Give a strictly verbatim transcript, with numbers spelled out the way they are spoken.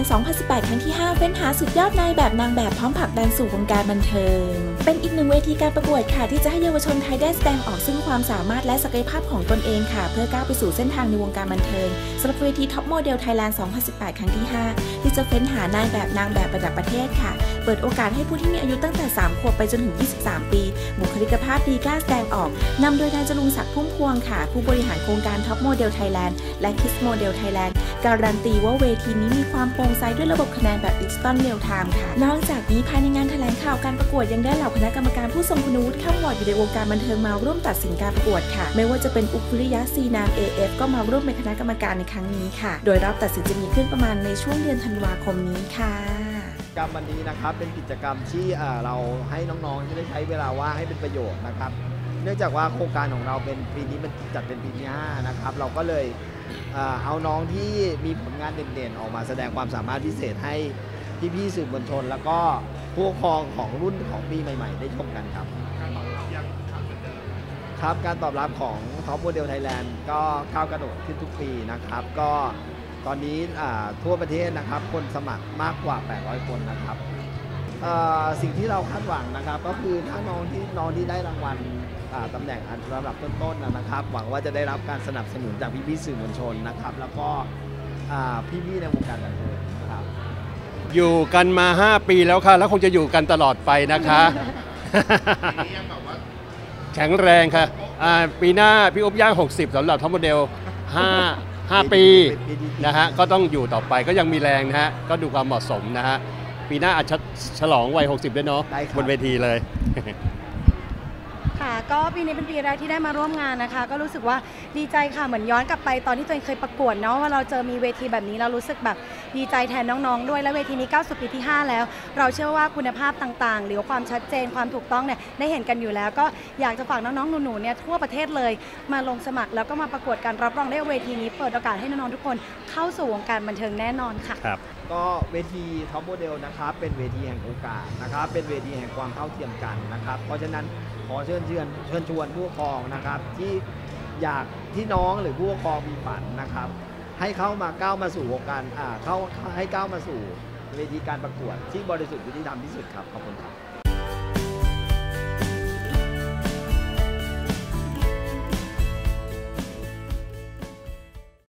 สองพันสิบแปด ครั้งที่ ห้า เฟ้นหาสุดยอดนายแบบนางแบบพร้อมผลักดันสู่วงการบันเทิงเป็นอีกหนึ่งเวทีการประกวดค่ะที่จะให้เยาวชนไทยได้แสดงออกซึ่งความสามารถและศักยภาพของตนเองค่ะเพื่อก้าวไปสู่เส้นทางในวงการบันเทิงสำหรับเวทีท็อปโมเดลไทยแลนด์ สองพันสิบแปด ครั้งที่ ห้า ที่จะเฟ้นหานายแบบนางแบบระดับประเทศค่ะเปิดโอกาสให้ผู้ที่มีอายุตั้งแต่สามขวบไปจนถึงยี่สิบสามปีบุคลิกภาพดีกล้าแสดงออกนำโดยนายจรุงศักดิ์พุ่มพวงค่ะผู้บริหารโครงการท็อปโมเดลไทยแลนด์และคิสโมเดลไทยแลนด์การันตีว่าเวทีนี้มีความโปร่งใสด้วยระบบคะแนนแบบดิจิตอลเรียลไทม์ค่ะนอกจากนี้ภายในงานแถลงข่าวการประกวดยังได้เหล่าคณะกรรมการผู้ทรงคุณวุฒิข้ามวอร์ดอยู่ในวงการบันเทิงมาร่วมตัดสินการประกวดค่ะไม่ว่าจะเป็นอุคุริยะซีนาม เอ เอฟ ก็มาร่วมเป็นคณะกรรมการในครั้งนี้ค่ะโดยรอบตัดสินจะมีขึ้นประมาณในช่วงเดือนธันวาคมนี้ค่ะกิจกรรมวันนี้นะครับเป็นกิจกรรมที่เราให้น้องๆที่ได้ใช้เวลาว่างให้เป็นประโยชน์นะครับเนื่องจากว่าโครงการของเราเป็นปีนี้มันจัดเป็นปีที่ห้านะครับเราก็เลยเอาน้องที่มีผลงานเด่นๆออกมาแสดงความสามารถพิเศษให้พี่ๆสื่อมวลชนแล้วก็ผู้ปกครองของรุ่นของปีใหม่ๆได้ชมกันครับครับการตอบรับของท็อปโมเดลไทยแลนด์ก็ก้าวกระโดดขึ้นทุกปีนะครับก็ตอนนี้ทั่วประเทศนะครับคนสมัครมากกว่าแปดร้อยคนนะครับสิ่งที่เราคาดหวังนะครับก็คือถ้าน้องที่น้องที่ได้รางวัลตำแหน่งอันระดับต้นๆนะครับหวังว่าจะได้รับการสนับสนุนจากพี่ๆสื่อมวลชนนะครับแล้วก็พี่ๆในวงการบันเทิงนะครับอยู่กันมาห้าปีแล้วค่ะแล้วคงจะอยู่กันตลอดไปนะคะแข็งแรงค่ะปีหน้าพี่อุ๊บย่างหกสิบสำหรับท็อปโมเดลห้า ห้าปีนะฮะก็ต้องอยู่ต่อไปก็ยังมีแรงนะฮะก็ดูความเหมาะสมนะฮะปีหน้าอาจจะฉลองวัยหกสิบด้วยเนาะบนเวทีเลยค่ะก็ปีนี้เป็นปีแรกที่ได้มาร่วมงานนะคะก็รู้สึกว่าดีใจค่ะเหมือนย้อนกลับไปตอนที่ตัวเองเคยประกวดเนาะว่าเราเจอมีเวทีแบบนี้เรารู้สึกแบบดีใจแทนน้องๆด้วยและเวทีนี้ก้าวสู่ปีที่ห้าแล้วเราเชื่อว่าคุณภาพต่างๆหรือความชัดเจนความถูกต้องเนี่ยได้เห็นกันอยู่แล้วก็อยากจะฝากน้องๆหนูๆเนี่ยทั่วประเทศเลยมาลงสมัครแล้วก็มาประกวดกันรับรองได้เวทีนี้เปิดโอกาสให้น้องๆทุกคนเข้าสู่วงการบันเทิงแน่นอนค่ะครับก็เวทีท็อปโมเดลนะครับเป็นเวทีแห่งโอกาสนะครับเป็นเวทีแห่งความเท่าเทียมกันนะครับเพราะฉะนั้นขอเชิญเชิญเชิญชวนผู้ปกครองนะครับที่อยากที่น้องหรือผู้ปกครองมีฝันนะครับให้เข้ามาก้าวมาสู่วงการอ่าเข้าให้ก้าวมาสู่เวทีการประกวดที่บริสุทธิ์ยุติธรรมที่สุดครับขอบคุณครับ